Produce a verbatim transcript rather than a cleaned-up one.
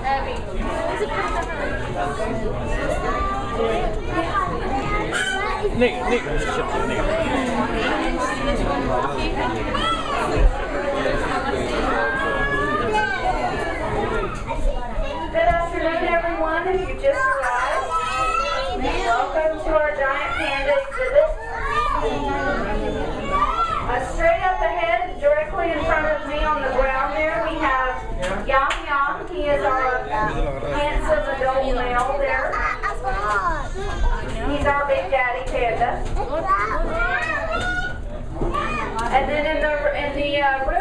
那个那个是小那个。 Good afternoon, everyone. If you just arrived, welcome to our giant panda exhibit. Uh, straight up ahead, directly in front of me on the ground there, we have Yam Yam. He is our handsome adult male there. He's our big daddy panda. And then in the in the uh, room